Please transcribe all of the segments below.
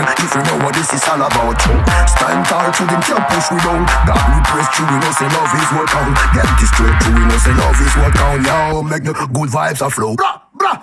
if you know what this is all about. Stand tall to them, can't push we down. God we praise true, we know say love is what count. Get this straight true, we know say love is what count. Yo, make the good vibes a flow. Blah, blah.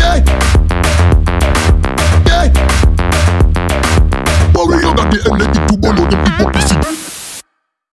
Energy